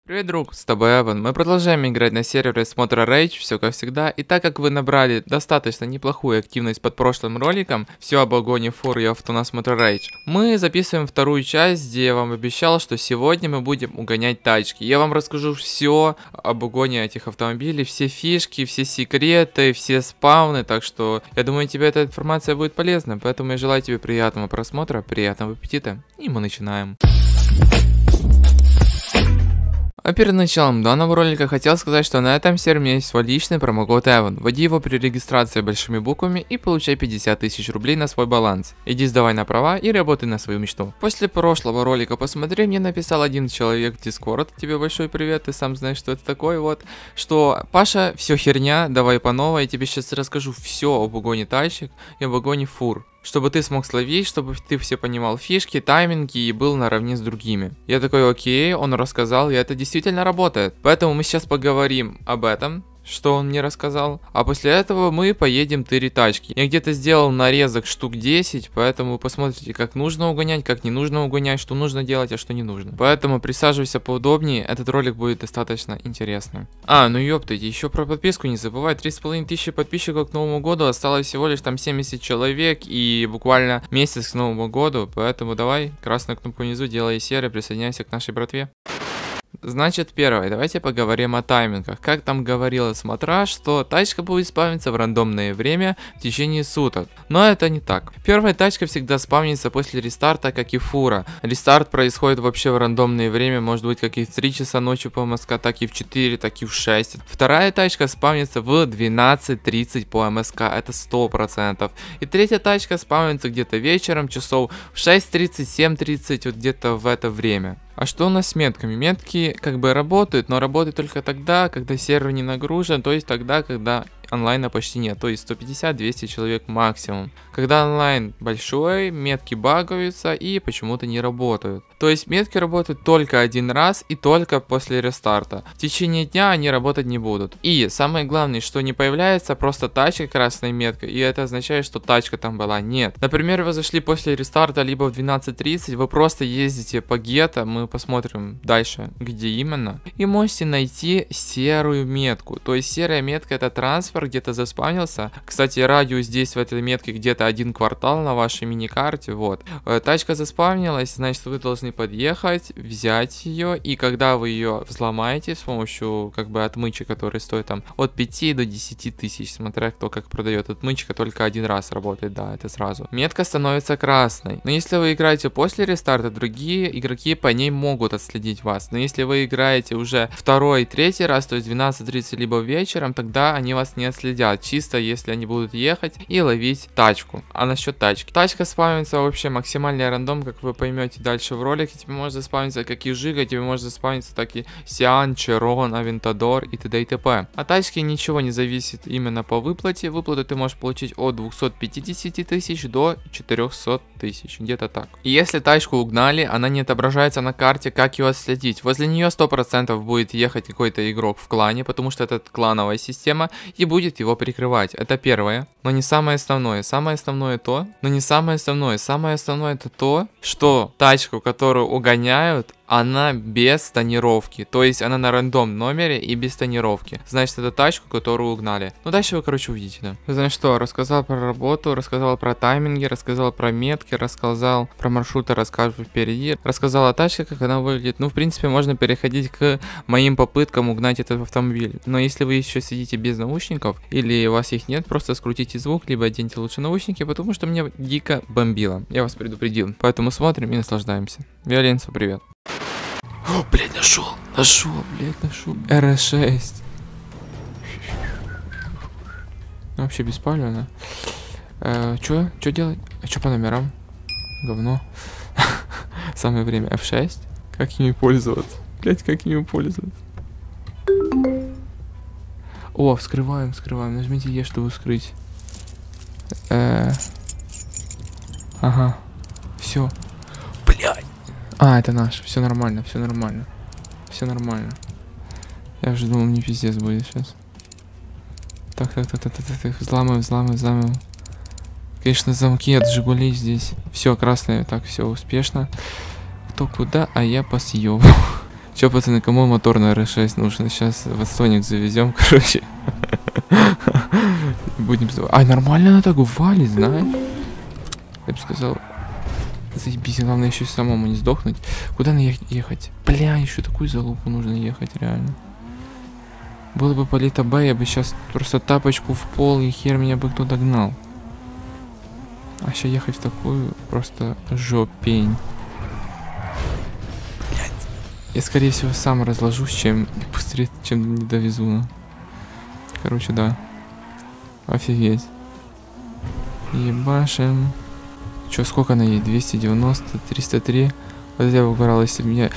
Привет, друг, с тобой Эван. Мы продолжаем играть на сервере Смотра Rage, все как всегда. И так как вы набрали достаточно неплохую активность под прошлым роликом, все об огоне фур и авто на Смотра Rage, мы записываем вторую часть, где я вам обещал, что сегодня мы будем угонять тачки. Я вам расскажу все об угоне этих автомобилей, все фишки, все секреты, все спауны, так что я думаю, тебе эта информация будет полезна, поэтому я желаю тебе приятного просмотра, приятного аппетита, и мы начинаем. А перед началом данного ролика хотел сказать, что на этом сервере у меня есть свой личный промокод Эван. Вводи его при регистрации большими буквами и получай 50 тысяч рублей на свой баланс. Иди сдавай на права и работай на свою мечту. После прошлого ролика посмотри, мне написал один человек в Discord, тебе большой привет, ты сам знаешь, что это такое, вот, что Паша, все херня, давай по новой, я тебе сейчас расскажу все об угоне тачек и об угоне фур. Чтобы ты смог словить, чтобы ты все понимал фишки, тайминги и был наравне с другими. Я такой, окей, он рассказал, и это действительно работает. Поэтому мы сейчас поговорим об этом, что он мне рассказал. А после этого мы поедем тырить тачки. Я где-то сделал нарезок штук 10, поэтому посмотрите, как нужно угонять, как не нужно угонять, что нужно делать, а что не нужно. Поэтому присаживайся поудобнее, этот ролик будет достаточно интересным. Ну ёптайте, еще про подписку не забывай. 3500 подписчиков к Новому году, осталось всего лишь там 70 человек и буквально месяц к Новому году. Поэтому давай, красную кнопку внизу, делай серию, присоединяйся к нашей братве. Значит, первое, давайте поговорим о таймингах. Как там говорила Смотра, что тачка будет спавниться в рандомное время в течение суток. Но это не так. Первая тачка всегда спавнится после рестарта, как и фура. Рестарт происходит вообще в рандомное время, может быть как и в 3 часа ночи по МСК, так и в 4, так и в 6. Вторая тачка спавнится в 12:30 по МСК, это 100%. И третья тачка спавнится где-то вечером, часов в 6:30, 7:30, вот где-то в это время. А что у нас с метками? Метки как бы работают, но работают только тогда, когда сервер не нагружен, то есть тогда, когда онлайна почти нет, то есть 150-200 человек максимум. Когда онлайн большой, метки багаются и почему-то не работают. То есть метки работают только один раз и только после рестарта. В течение дня они работать не будут. И самое главное, что не появляется просто тачка красной меткой, и это означает, что тачка там была. Нет. Например, вы зашли после рестарта либо в 12:30, вы просто ездите по гетто, мы посмотрим дальше, где именно, и можете найти серую метку. То есть серая метка — это трансфер, где-то заспавнился. Кстати, радиус здесь в этой метке где-то 1 квартал на вашей миникарте, вот. Тачка заспавнилась, значит, вы должны подъехать, взять ее, и когда вы ее взломаете с помощью, как бы, отмычек, которые стоят там от 5 до 10 тысяч, смотря кто как продает. Отмычка только один раз работает, да, это сразу. Метка становится красной. Но если вы играете после рестарта, другие игроки по ней могут отследить вас. Но если вы играете уже второй, третий раз, то есть 12:30 либо вечером, тогда они вас не отследят. Чисто если они будут ехать и ловить тачку. А насчет тачки. Тачка спавнится вообще максимальный рандом, как вы поймете дальше в ролике. Тебе может заспавниться как и Жига, тебе может заспавниться так и Сиан, Черон, Авентадор и т.д. и т.п. От тачки ничего не зависит именно по выплате. Выплату ты можешь получить от 250 тысяч до 400 тысяч. Где-то так. И если тачку угнали, она не отображается на карте, как ее отследить. Возле нее 100% будет ехать какой-то игрок в клане, потому что это клановая система, и будет его прикрывать. Это первое, но не самое основное. Самое основное то, но не самое основное. Самое основное это то, что тачку, которую угоняют, она без тонировки. То есть она на рандом номере и без тонировки. Значит, это тачку, которую угнали. Ну, дальше вы, короче, увидите, да. Знаешь что, рассказал про работу, рассказал про тайминги, рассказал про метки, рассказал про маршруты, расскажу впереди. Рассказал о тачке, как она выглядит. Ну, в принципе, можно переходить к моим попыткам угнать этот автомобиль. Но если вы еще сидите без наушников, или у вас их нет, просто скрутите звук, либо оденьте лучше наушники, потому что меня дико бомбило. Я вас предупредил. Поэтому смотрим и наслаждаемся. Виоленцу, привет. О, блядь, нашел, РС6. Вообще беспалевно. Чё делать? А чё по номерам? Говно. Самое время. F6. Как ими пользоваться? Блядь, как ими пользоваться? О, вскрываем. Нажмите Е, чтобы вскрыть. Ага. Все. Блядь. Это наш. Все нормально. Я уже думал, мне пиздец будет сейчас. Так. Взламываем. Конечно, замки от Жигулей здесь. Все, красное. Так, все успешно. Кто куда, а я посъебу. Че, пацаны, кому мотор на R6 нужен? Сейчас в Астроник завезем, короче. Будем... Ай, нормально она так валит, знаешь? Я бы сказал... Заебись, главное еще самому не сдохнуть. Куда на ехать? Бля, еще такую залупу нужно ехать, реально. Было бы Полита Б, я бы сейчас просто тапочку в пол, и хер меня бы кто догнал. А сейчас ехать в такую просто жопень. Блять. Я, скорее всего, сам разложусь, чем быстрее, чем не довезу. Ну. Короче, да. Офигеть. Ебашим. Че, сколько она едет? 290, 303. Вот я угорал, если меня...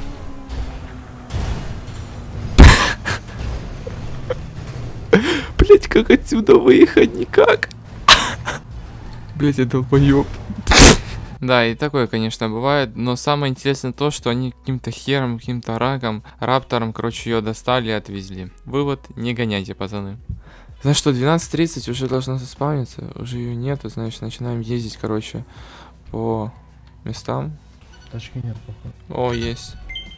Блять, как отсюда выехать? Никак. Блять, я долбоёб. Да, и такое, конечно, бывает. Но самое интересное то, что они каким-то хером, каким-то раптором, короче, ее достали и отвезли. Вывод: не гоняйте, пацаны. Знаешь что, 12:30 уже должна заспавниться, уже ее нету, значит, начинаем ездить, короче, по местам. Тачки нет, походу. О, есть.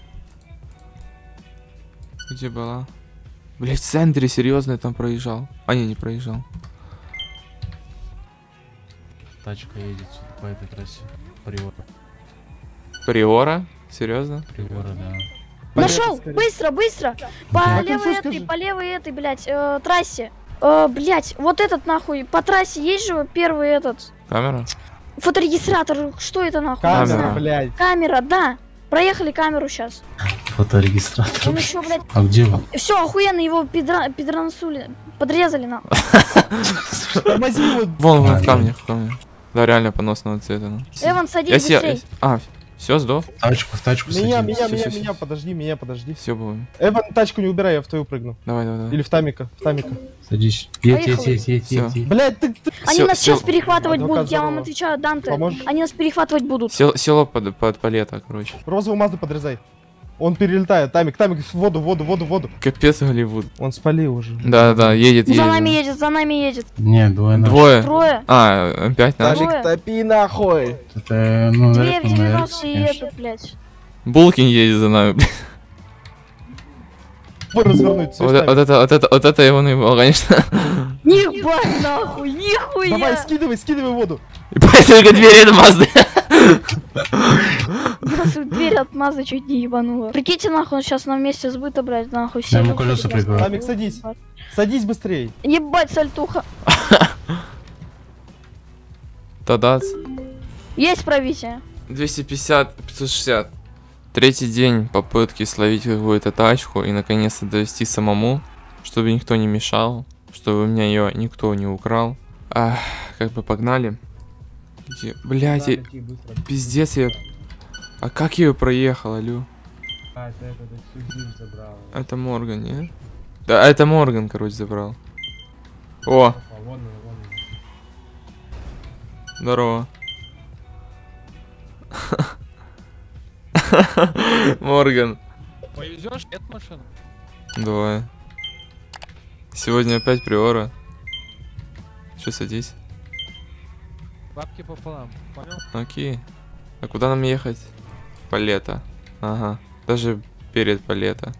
Где была? Блять, в центре, серьезно, я там проезжал. А, не проезжал. Тачка едет по этой трассе. Приора. Приора? Серьезно? Приора, да. Нашел! Быстро, быстро! По левой этой, блядь, трассе. Блядь, вот этот нахуй. По трассе есть же первый этот. Камера? Фоторегистратор. Что это нахуй? Камера, блядь. Камера, да. Проехали камеру сейчас. Фоторегистратор. Он еще, блядь. А где вы? Все, охуенно, его пидранцули. Подрезали нахуй. Тормози его. Вон, в камнях, в камнях. Да, реально поносного цвета. Ну. Эван, садись быстрей. А, все, сдох? В тачку Меня, садимся. меня, подожди. Все было. Эван, тачку не убирай, я в твою прыгну. Давай. Или в Тамика, Садись. Поехали. Едь. Блядь, ты... Они нас сейчас перехватывать Адвокат будут, я вам здорово. отвечаю, Данте. Поможешь? Они нас перехватывать будут. Село под палета, короче. Розовую Мазду подрезай. Он перелетает. Тамик, в воду. Капец, Голливуд. Он спалил уже. Да, едет. За нами едет. Не, двое наших. Двое. Трое. А, опять наш. Двое. топи нахуй. Это, ну, Две в наверное, 90 и конечно. этот, блядь. Булкин едет за нами. Развернуть. Вот это его наебал, конечно. Ебать нахуй, нихуя. Давай, скидывай воду. И только двери это Мазды. Нас дверь от Мазды чуть не ебанула. Прикиньте нахуй, он сейчас на месте сбыта, блядь, нахуй. Я ему колеса прикрою. Тамик, садись. Садись быстрей. Ебать, сальтуха. Тадац. Есть пробитие. 250, 560. Третий день попытки словить какую-то тачку и наконец-то довести самому, чтобы никто не мешал, чтобы у меня ее никто не украл. Как бы погнали. Блять, пиздец я... А как я ее проехал, алё? Это Морган, нет? Да, это Морган, короче, забрал. О! Здорово. Морган. Повезешь, нет машины? Давай. Сегодня опять Приора. Че, садись? Бабки пополам, понял? Окей. А куда нам ехать? Палета. Ага. Даже перед Палета.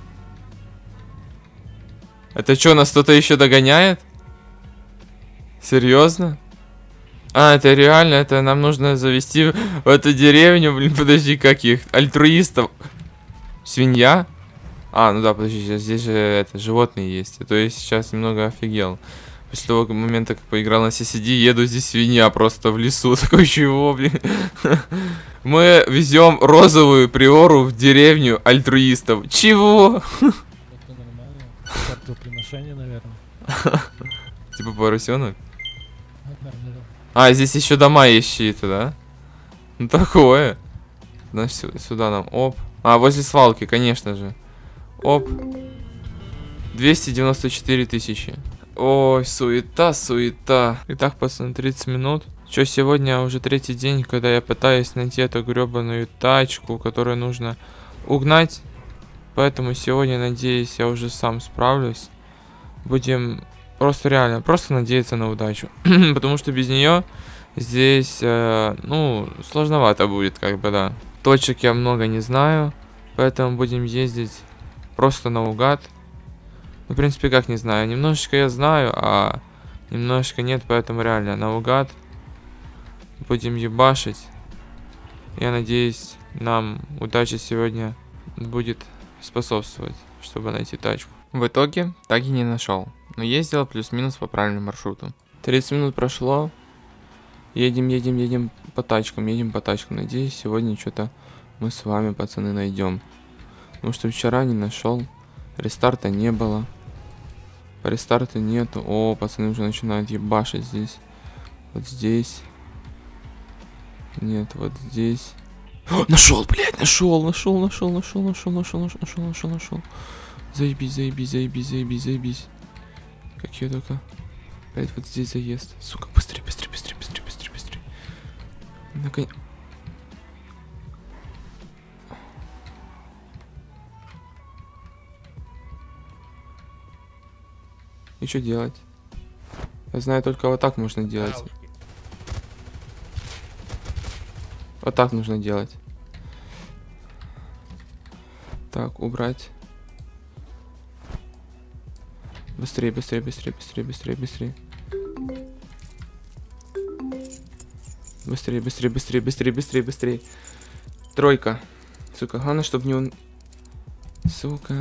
Это что, нас кто-то еще догоняет? Серьезно? А, это реально, это нам нужно завести в эту деревню, блин, подожди, как их? Альтруистов. Свинья? А, ну да, подожди, здесь же это, животные есть. То есть сейчас немного офигел. После того момента, как поиграл на CCD, еду здесь свинья просто в лесу. Такой, чего, блин? Мы везем розовую приору в деревню альтруистов. Чего? Это нормально. Жертвоприношение, наверное. Типа поросенок? А, здесь еще дома есть чьи-то, да? Ну такое. Значит, сюда нам. Оп. А, возле свалки, конечно же. Оп. 294 тысячи. Ой, суета. Итак, пацаны, 30 минут. Что, сегодня уже третий день, когда я пытаюсь найти эту гребаную тачку, которую нужно угнать. Поэтому сегодня, надеюсь, я уже сам справлюсь. Будем просто реально, просто надеяться на удачу. Потому что без нее здесь, ну, сложновато будет, как бы, да. Точек я много не знаю. Поэтому будем ездить просто наугад. Ну, в принципе, как не знаю. Немножечко я знаю, а немножечко нет, поэтому реально наугад. Будем ебашить. Я надеюсь, нам удача сегодня будет способствовать, чтобы найти тачку. В итоге, так и не нашел. Но ездил плюс-минус по правильному маршруту. 30 минут прошло. Едем по тачкам, Надеюсь, сегодня что-то мы с вами, пацаны, найдем. Потому что вчера не нашел. Рестарта не было. Рестарта нету. О, пацаны уже начинают ебашить здесь. Вот здесь. Нет, вот здесь. О, нашел, блядь, нашел. Заебись. Как я только. Опять вот здесь заезд. Сука, быстрее. Наконец. И что делать? Я знаю, только вот так можно делать. Вот так нужно делать. Так, убрать. Быстрее. Быстрее. Тройка. Сука, главное, чтобы не он... Сука.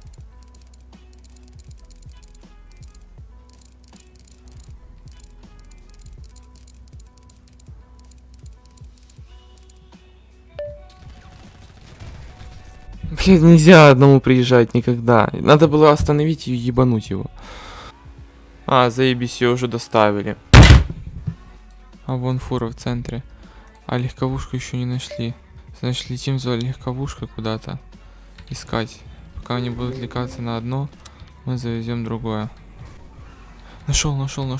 Блядь, нельзя одному приезжать никогда. Надо было остановить и ебануть его. А, заебись, ее уже доставили. А вон фура в центре. А легковушку еще не нашли. Значит, летим за легковушкой куда-то. Искать. Пока они будут лекаться на одно, мы завезем другое. Нашел.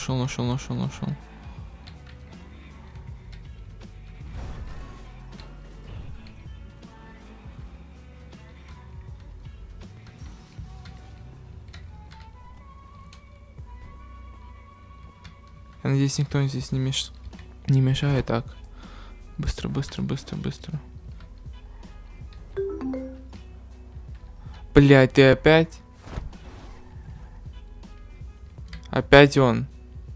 Я надеюсь, никто здесь не мешает. Так. Быстро. Блядь, ты опять? Опять он.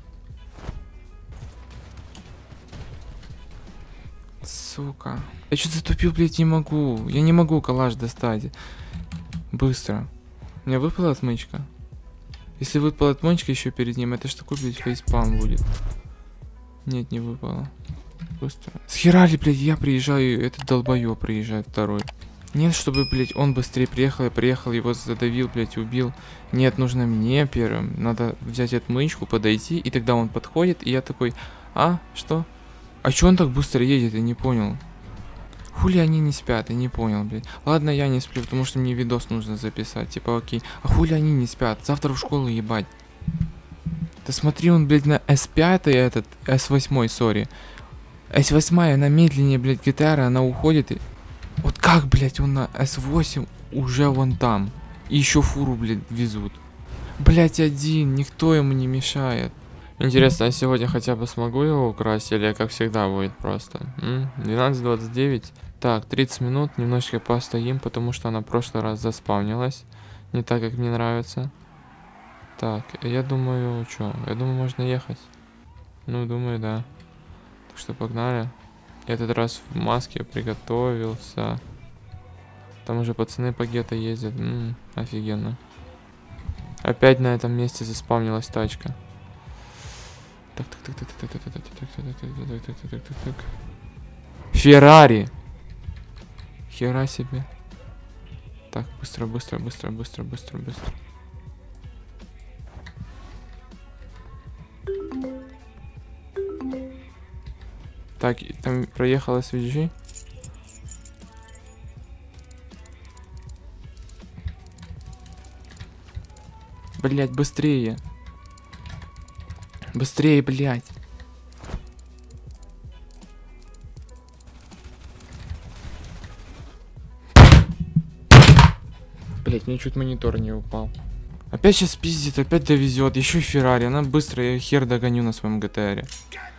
Сука. Я что-то затупил, блядь, не могу. Я не могу калаш достать. Быстро. У меня выпала отмычка. Если выпала отмычка еще перед ним, это ж такой, блядь, фейспалм будет. Нет, не выпало. Быстро. Схерали, блядь, я приезжаю, этот долбоёб приезжает второй. Нет, чтобы, блядь, он быстрее приехал, его задавил, блядь, убил. Нет, нужно мне первым. Надо взять отмычку, подойти, и тогда он подходит, и я такой, а, что? А чё он так быстро едет, я не понял. Хули они не спят, я не понял, блядь. Ладно, я не сплю, потому что мне видос нужно записать, типа, окей. А хули они не спят? Завтра в школу ебать. Да смотри, он, блядь, на S5 этот, S8, сори. S8, она медленнее, блядь, гитара, она уходит и... Вот как, блядь, он на S8 уже вон там. И еще фуру, блядь, везут. Блядь, один, никто ему не мешает. Интересно, я сегодня хотя бы смогу его украсть, или как всегда будет просто? 12:29. Так, 30 минут, немножечко постоим, потому что она в прошлый раз заспавнилась. Не так, как мне нравится. Так, я думаю, что? Я думаю, можно ехать. Ну, думаю, да. Так что погнали. Я этот раз в маске приготовился. Там уже пацаны по гетто ездят. Офигенно. Опять на этом месте заспавнилась тачка. Так. Феррари! Хера себе. Так, быстро. Так, там проехала SVG. Блять, быстрее. Быстрее, блять. Блять, мне чуть монитор не упал. Опять сейчас пиздит, опять довезет. Еще и Феррари. Она быстро, я хер догоню на своем ГТРе.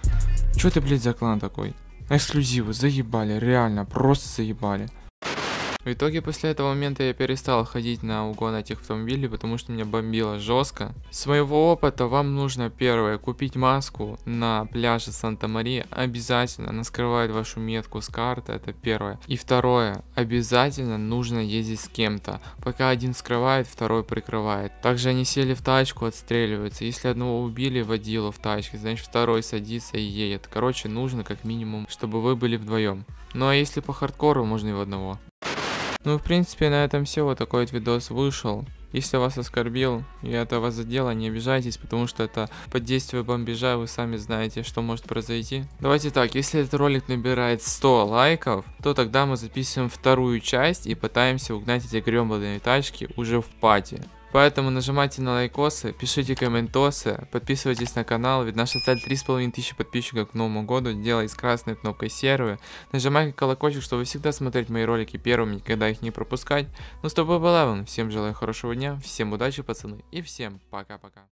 Чё ты, блядь, за клан такой? Эксклюзивы, заебали, реально, просто заебали. В итоге после этого момента я перестал ходить на угон этих автомобилей, потому что меня бомбило жестко. С моего опыта вам нужно первое купить маску на пляже Санта-Мария. Обязательно она скрывает вашу метку с карты, это первое. И второе, обязательно нужно ездить с кем-то. Пока один скрывает, второй прикрывает. Также они сели в тачку, отстреливаются. Если одного убили, водилу в тачке, значит второй садится и едет. Короче, нужно как минимум, чтобы вы были вдвоем. Ну а если по хардкору, можно и в одного. Ну, в принципе, на этом все. Вот такой вот видос вышел. Если вас оскорбил и это вас задело, не обижайтесь, потому что это под действие бомбежа, вы сами знаете, что может произойти. Давайте так, если этот ролик набирает 100 лайков, то тогда мы записываем вторую часть и пытаемся угнать эти грёбаные тачки уже в пати. Поэтому нажимайте на лайкосы, пишите комментосы, подписывайтесь на канал, ведь наша цель 3500 подписчиков к Новому году, делай с красной кнопкой серую. Нажимайте колокольчик, чтобы всегда смотреть мои ролики первыми, никогда их не пропускать. Ну с тобой был Эван, всем желаю хорошего дня, всем удачи, пацаны, и всем пока-пока.